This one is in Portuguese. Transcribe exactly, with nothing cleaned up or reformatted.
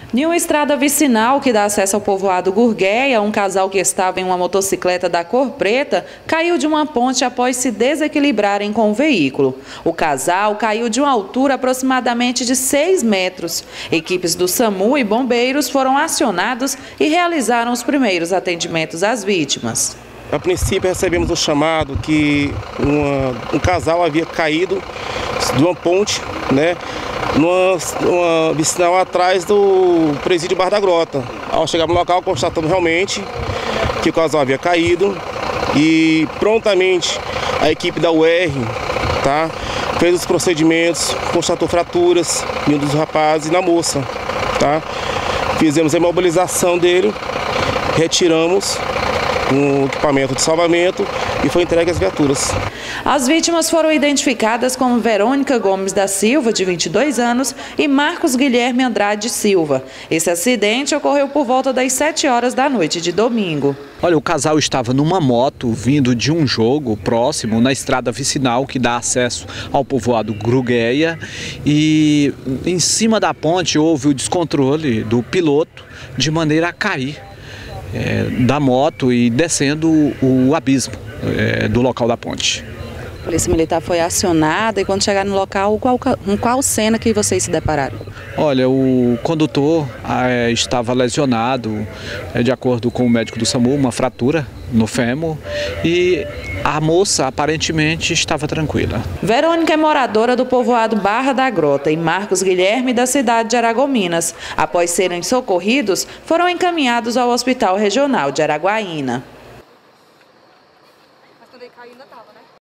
Em uma estrada vicinal que dá acesso ao povoado Gurgueia, um casal que estava em uma motocicleta da cor preta caiu de uma ponte após se desequilibrarem com o veículo. O casal caiu de uma altura aproximadamente de seis metros. Equipes do SAMU e bombeiros foram acionados e realizaram os primeiros atendimentos às vítimas. A princípio recebemos o chamado que uma, um casal havia caído de uma ponte, né? Numa, numa vicinal atrás do presídio Bar da Grota. Ao chegar no local, constatamos realmente que o casal havia caído e prontamente a equipe da U R, tá, fez os procedimentos, constatou fraturas em um dos rapazes e na moça. Tá? Fizemos a imobilização dele, retiramos um equipamento de salvamento e foi entregue às viaturas. As vítimas foram identificadas como Verônica Gomes da Silva, de vinte e dois anos, e Marcos Guilherme Andrade Silva. Esse acidente ocorreu por volta das sete horas da noite de domingo. Olha, o casal estava numa moto vindo de um jogo próximo na estrada vicinal que dá acesso ao povoado Gurgueia e em cima da ponte houve o descontrole do piloto de maneira a cair É, da moto e descendo o, o abismo é, do local da ponte. A Polícia Militar foi acionada e quando chegaram no local, qual, com qual cena que vocês se depararam? Olha, o condutor é, estava lesionado, é, de acordo com o médico do SAMU, uma fratura no fêmur e a moça aparentemente estava tranquila. Verônica é moradora do povoado Barra da Grota e Marcos Guilherme da cidade de Aragominas. Após serem socorridos, foram encaminhados ao Hospital Regional de Araguaína.